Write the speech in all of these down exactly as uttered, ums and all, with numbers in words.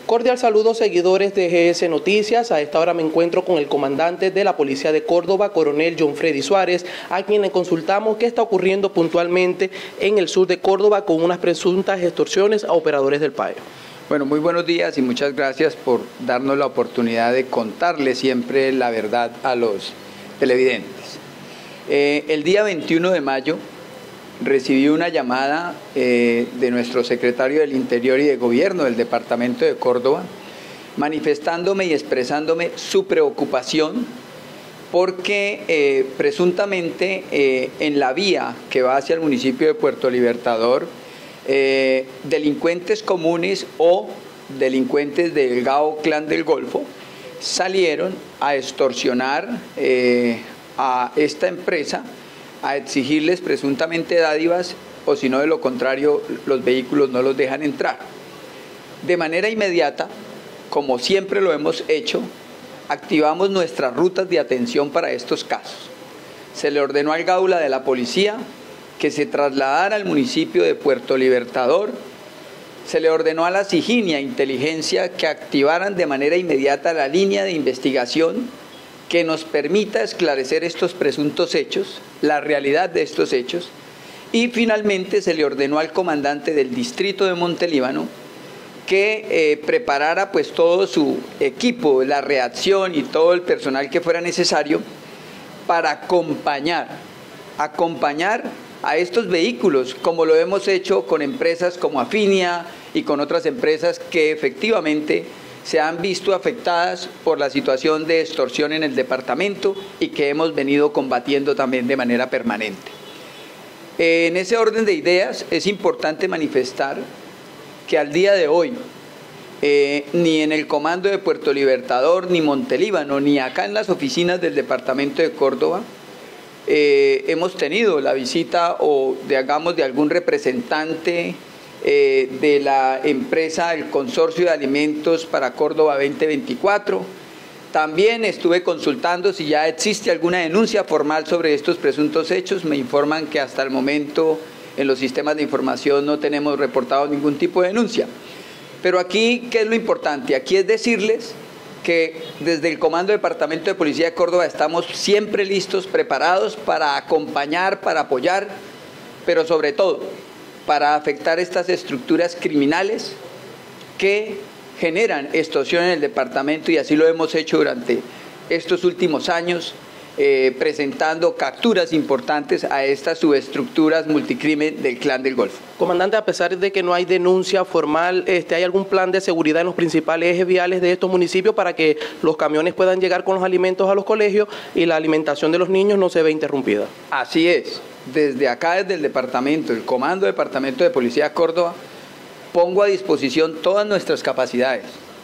Cordial saludo, seguidores de G S Noticias. A esta hora me encuentro con el comandante de la Policía de Córdoba, coronel John Freddy Suárez, a quien le consultamos qué está ocurriendo puntualmente en el sur de Córdoba con unas presuntas extorsiones a operadores del P A E. Bueno, muy buenos días y muchas gracias por darnos la oportunidad de contarle siempre la verdad a los televidentes. Eh, el día veintiuno de mayo recibí una llamada eh, de nuestro secretario del Interior y de Gobierno del Departamento de Córdoba, manifestándome y expresándome su preocupación porque eh, presuntamente eh, en la vía que va hacia el municipio de Puerto Libertador, eh, delincuentes comunes o delincuentes del Gao Clan del Golfo salieron a extorsionar eh, a esta empresa, a exigirles presuntamente dádivas, o si no, de lo contrario, los vehículos no los dejan entrar. De manera inmediata, como siempre lo hemos hecho, activamos nuestras rutas de atención para estos casos. Se le ordenó al Gaula de la Policía que se trasladara al municipio de Puerto Libertador, se le ordenó a la Siginia Inteligencia que activaran de manera inmediata la línea de investigación que nos permita esclarecer estos presuntos hechos, la realidad de estos hechos, y finalmente se le ordenó al comandante del distrito de Montelíbano que eh, preparara pues todo su equipo, la reacción y todo el personal que fuera necesario para acompañar, acompañar a estos vehículos, como lo hemos hecho con empresas como Afinia y con otras empresas que efectivamente se han visto afectadas por la situación de extorsión en el departamento y que hemos venido combatiendo también de manera permanente. En ese orden de ideas es importante manifestar que al día de hoy, eh, ni en el comando de Puerto Libertador, ni Montelíbano, ni acá en las oficinas del departamento de Córdoba, eh, hemos tenido la visita o digamos de algún representante Eh, de la empresa, el Consorcio de Alimentos para Córdoba veinte veinticuatro. También estuve consultando si ya existe alguna denuncia formal sobre estos presuntos hechos. Me informan que hasta el momento en los sistemas de información no tenemos reportado ningún tipo de denuncia. Pero aquí, ¿qué es lo importante? Aquí es decirles que desde el Comando Departamento de Policía de Córdoba estamos siempre listos, preparados para acompañar, para apoyar, pero sobre todo para afectar estas estructuras criminales que generan extorsión en el departamento, y así lo hemos hecho durante estos últimos años, eh, presentando capturas importantes a estas subestructuras multicrimen del Clan del Golfo. Comandante, a pesar de que no hay denuncia formal, este, ¿hay algún plan de seguridad en los principales ejes viales de estos municipios para que los camiones puedan llegar con los alimentos a los colegios y la alimentación de los niños no se vea interrumpida? Así es. Desde acá, desde el departamento, el Comando Departamento de Policía de Córdoba, pongo a disposición todas nuestras capacidades.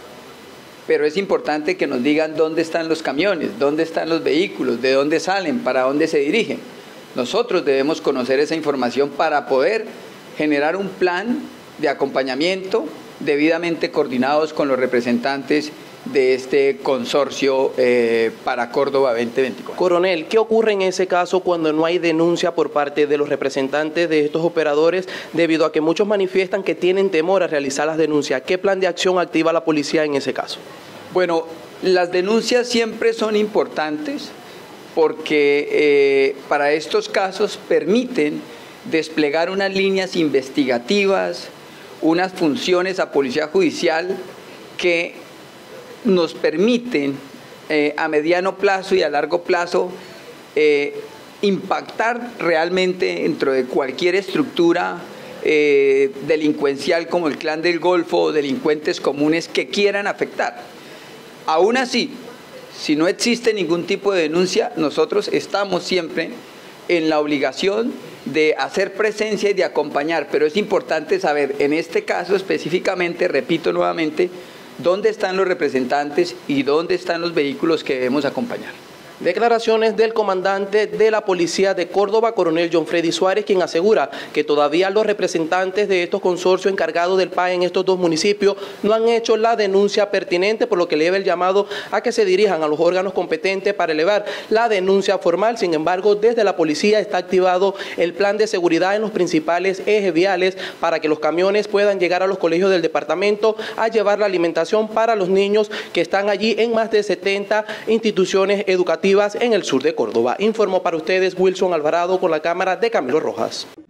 Pero es importante que nos digan dónde están los camiones, dónde están los vehículos, de dónde salen, para dónde se dirigen. Nosotros debemos conocer esa información para poder generar un plan de acompañamiento debidamente coordinados con los representantes de este consorcio eh, para Córdoba veinte veinticuatro. Coronel, ¿qué ocurre en ese caso cuando no hay denuncia por parte de los representantes de estos operadores debido a que muchos manifiestan que tienen temor a realizar las denuncias? ¿Qué plan de acción activa la policía en ese caso? Bueno, las denuncias siempre son importantes porque eh, para estos casos permiten desplegar unas líneas investigativas, unas funciones a policía judicial que nos permiten eh, a mediano plazo y a largo plazo eh, impactar realmente dentro de cualquier estructura eh, delincuencial como el Clan del Golfo o delincuentes comunes que quieran afectar. Aún así, si no existe ningún tipo de denuncia, nosotros estamos siempre en la obligación de hacer presencia y de acompañar, pero es importante saber, en este caso específicamente, repito nuevamente, dónde están los representantes y dónde están los vehículos que debemos acompañar. Declaraciones del comandante de la Policía de Córdoba, coronel John Freddy Suárez, quien asegura que todavía los representantes de estos consorcios encargados del P A E en estos dos municipios no han hecho la denuncia pertinente, por lo que eleva el llamado a que se dirijan a los órganos competentes para elevar la denuncia formal. Sin embargo, desde la policía está activado el plan de seguridad en los principales ejes viales para que los camiones puedan llegar a los colegios del departamento a llevar la alimentación para los niños que están allí en más de setenta instituciones educativas en el sur de Córdoba. Informó para ustedes Wilson Alvarado con la cámara de Camilo Rojas.